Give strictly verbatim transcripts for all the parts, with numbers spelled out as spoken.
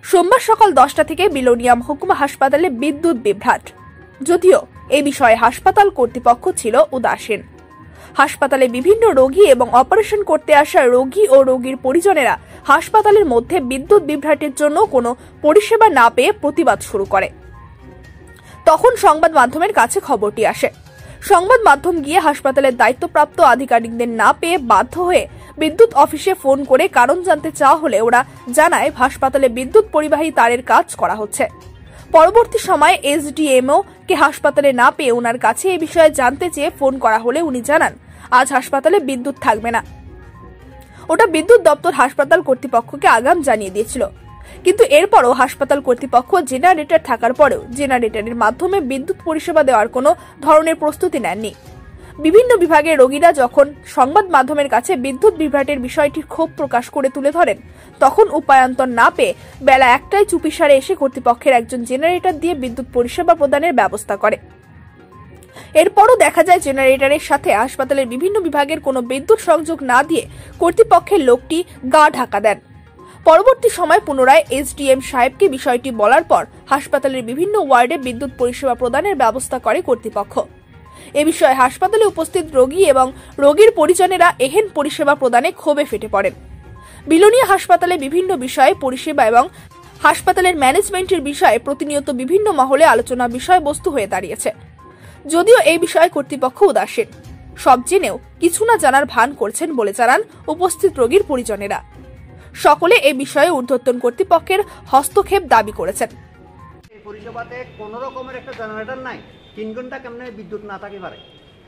সোমবার সকাল দশটা থেকে বিলোনিয়া মহকুমা হাসপাতালে বিদ্যুৎ বিভ্রাট। যদিও এই বিষয়ে হাসপাতাল কর্তৃপক্ষ ছিল উদাসীন। হাসপাতালে বিভিন্ন রোগী এবং অপারেশন করতে আসা রোগী ও রোগীর পরিজনেরা হাসপাতালের মধ্যে বিদ্যুৎ বিভ্রাটের জন্য কোনো পরিষেবা না পেয়ে প্রতিবাদ শুরু করে। তখন সংবাদ মাধ্যমের কাছে খবরটি আসে। সংবাদ মাধ্যম গিয়ে হাসপাতালের দায়িত্বপ্রাপ্ত আধিকারিকদের না পেয়ে বাধ্য হয়ে বিদ্যুৎ অফিসে ফোন করে কারণ জানতে চাওয়া হলে ওরা জানায় হাসপাতালে বিদ্যুৎ পরিবাহী তারের কাজ করা হচ্ছে। পরবর্তী সময়ে এসডিএমও কে হাসপাতালে না পেয়ে ওনার কাছে এই বিষয়ে জানতে চেয়ে ফোন করা হলে উনি জানান আজ হাসপাতালে বিদ্যুৎ থাকবে না। ওটা বিদ্যুৎ দপ্তর হাসপাতাল কর্তৃপক্ষকে আগাম জানিয়ে দিয়েছিল, কিন্তু এরপরও হাসপাতাল কর্তৃপক্ষ জেনারেটর থাকার পরেও জেনারেটরের মাধ্যমে বিদ্যুৎ পরিষেবা দেওয়ার কোনো ধরনের প্রস্তুতি নেননি। বিভিন্ন বিভাগের রোগীরা যখন সংবাদ মাধ্যমের কাছে বিদ্যুৎ বিভ্রাটের বিষয়টির ক্ষোভ প্রকাশ করে তুলে ধরেন, তখন উপায়ান্তর না পেয়ে বেলা একটায় চুপিসারে এসে কর্তৃপক্ষের একজন জেনারেটর দিয়ে বিদ্যুৎ পরিষেবা প্রদানের ব্যবস্থা করে। এরপরও দেখা যায় জেনারেটরের সাথে হাসপাতালের বিভিন্ন বিভাগের কোনো বিদ্যুৎ সংযোগ না দিয়ে কর্তৃপক্ষের লোকটি গা ঢাকা দেন। পরবর্তী সময় পুনরায় এসডিএম সাহেবকে বিষয়টি বলার পর হাসপাতালের বিভিন্ন ওয়ার্ডে বিদ্যুৎ পরিষেবা প্রদানের ব্যবস্থা করে কর্তৃপক্ষ। এ বিষয়ে হাসপাতালে উপস্থিত রোগী এবং রোগীর পরিজনেরা এহেন পরিষেবা প্রদানে ক্ষোভে ফেটে পড়েন। বিলোনিয়া হাসপাতালে বিভিন্ন বিষয়ে পরিষেবা এবং হাসপাতালের ম্যানেজমেন্টের বিষয়ে প্রতিনিয়ত বিভিন্ন মহলে আলোচনা বিষয়বস্তু হয়ে দাঁড়িয়েছে। যদিও এই বিষয়ে কর্তৃপক্ষ উদাসীন, সব জেনেও কিছু না জানার ভান করছেন বলে জানান উপস্থিত রোগীর পরিজনেরা। সকলে এই বিষয়ে ঊর্ধ্বতন কর্তৃপক্ষের হস্তক্ষেপ দাবি করেছেন। এই পরিষেবাতে কোন রকমের একটা জেনারেটর নাই, তিন ঘন্টা কেমনে বিদ্যুৎ না থাকি পারে,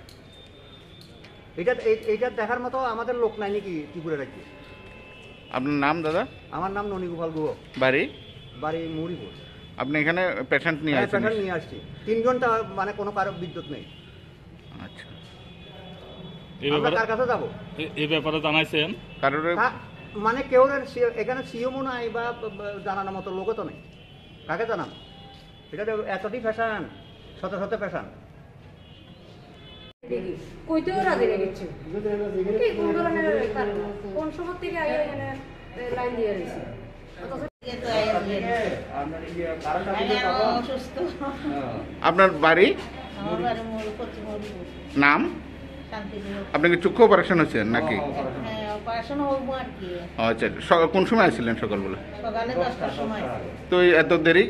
এটা এইটা দেখার মতো আমাদের লোক নাই নাকি ত্রিপুরা রাজ্যে। আপনার নাম দাদা? আমার নাম ননীগোপাল গুহ। বাড়ি বাড়ি মুড়িপুর। আপনি এখানে পেশেন্ট নিয়ে আসছেন? পেশেন্ট নিয়ে আসছি, তিন ঘন্টা মানে কোনো কারো বিদ্যুৎ নেই। আচ্ছা, আমরা কার কাছে যাবো এই ব্যাপারে জানাইছেন? কারোর মানে কেউ এখানে সিএমও নাই বা জানানোর মতো লোকও তো নেই, কাকে জানান? এটা তো এতটি ফ্যাশন, শত শত ফ্যাশন। কইতেও রাজি লেগেছে এই কোন ধরনের কোন সময় থেকে আগে এখানে লাইন দিয়ে রয়েছে। আপনার বাড়ি? নাম? আপনাকে চক্ষু অপারেশন হচ্ছে নাকি? আচ্ছা, কোন সময় আসছিলেন? সকালবেলা? তো এত দেরি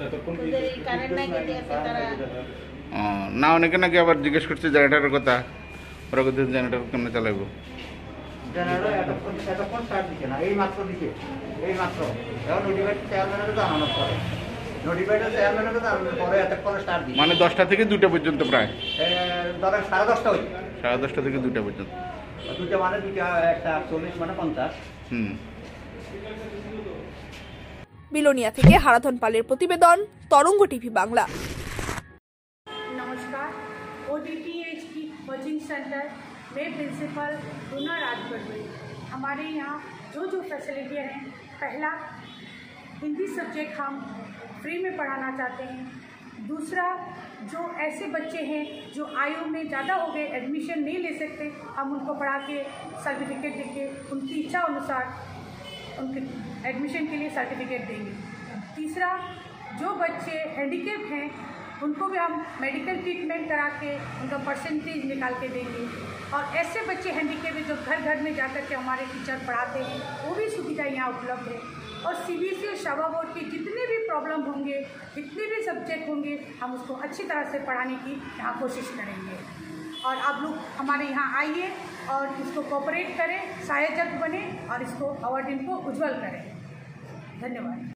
না? অনেকে নাকি আবার জিজ্ঞেস করছে জেনারেটারের কথা, ওরা কোথায় জেনারেটার কেমন চালাবো? মানে দশটা থেকে দুটা পর্যন্ত, প্রায় সাড়ে দশটা সাড়ে দশটা থেকে দুটা পর্যন্ত। দুটা মানে দুটা একটা চল্লিশ মানে পঞ্চাশ। হুম। বিলোনিয়া থেকে হারাধন পালের প্রতিবেদন, তরঙ্গ টিভি বাংলা। नमस्कार, ओडीटीएच की कोचिंग सेंटर में प्रिंसिपल रूना राजबर्बरी। हमारे यहाँ जो जो फैसिलिटियाँ हैं, पहला हिंदी सब्जेक्ट हम फ्री में पढ़ाना चाहते हैं। दूसरा, जो ऐसे बच्चे हैं जो आयु में ज़्यादा हो गए, एडमिशन नहीं ले सकते, हम उनको पढ़ा के सर्टिफिकेट देके उनकी इच्छा अनुसार उनके एडमिशन के लिए सर्टिफिकेट देंगे। तीसरा, जो बच्चे हैंडीकैप हैं उनको भी हम मेडिकल ट्रीटमेंट करा के उनका परसेंटेज निकाल के देंगे। और ऐसे बच्चे हैंडीकैप जो घर घर में जाकर के हमारे टीचर पढ़ाते हैं, वो भी सुविधा यहाँ उपलब्ध है। और सीबीएसई और शाबा बोर्ड के जितने भी प्रॉब्लम होंगे, जितने भी सब्जेक्ट होंगे, हम उसको अच्छी तरह से पढ़ाने की यहाँ कोशिश करेंगे। और आप लोग हमारे यहाँ आइए और इसको कोऑपरेट करें, सहायक बने और इसको अवार्ड इनको उज्जवल करें। धन्यवाद।